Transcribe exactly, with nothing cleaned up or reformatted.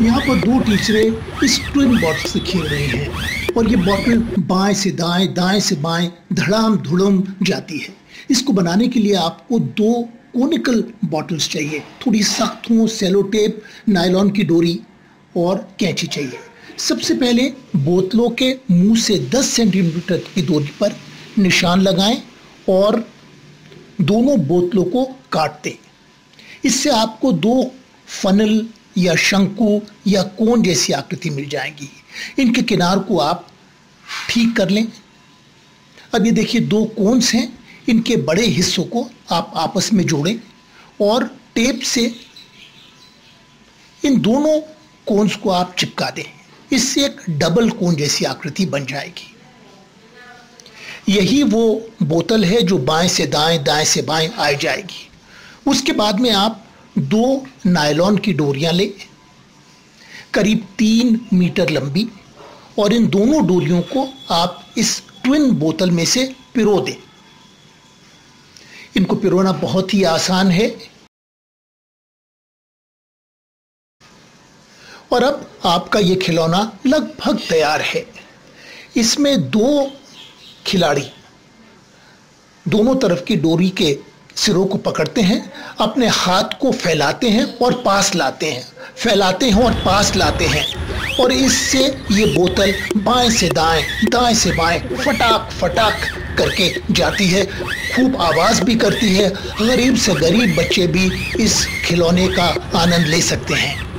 यहाँ पर दो टीचरें इस ट्विन बॉटल से खेल रहे हैं और ये बॉटल बाएं से दाएं, दाएं से बाएं धड़ाम धुड़म जाती है। इसको बनाने के लिए आपको दो कोनिकल बॉटल्स चाहिए, थोड़ी सख्त हो, सेलो टेप, नायलॉन की डोरी और कैंची चाहिए। सबसे पहले बोतलों के मुंह से दस सेंटीमीटर की दूरी पर निशान लगाएं और दोनों बोतलों को काट दें। इससे आपको दो फनल या शंकु या कोन जैसी आकृति मिल जाएगी। इनके किनार को आप ठीक कर लें। अब ये देखिए दो कोन्स हैं, इनके बड़े हिस्सों को आप आपस में जोड़ें और टेप से इन दोनों कोन्स को आप चिपका दें। इससे एक डबल कोन जैसी आकृति बन जाएगी। यही वो बोतल है जो बाएं से दाएं, दाएं से बाएं आ जाएगी। उसके बाद में आप दो नायलॉन की डोरियां लें, करीब तीन मीटर लंबी, और इन दोनों डोरियों को आप इस ट्विन बोतल में से पिरो दें। इनको पिरोना बहुत ही आसान है। और अब आपका ये खिलौना लगभग तैयार है। इसमें दो खिलाड़ी दोनों तरफ की डोरी के सिरों को पकड़ते हैं, अपने हाथ को फैलाते हैं और पास लाते हैं, फैलाते हैं और पास लाते हैं, और इससे ये बोतल बाएं से दाएं, दाएं से बाएं फटाक फटाक करके जाती है। खूब आवाज़ भी करती है। गरीब से गरीब बच्चे भी इस खिलौने का आनंद ले सकते हैं।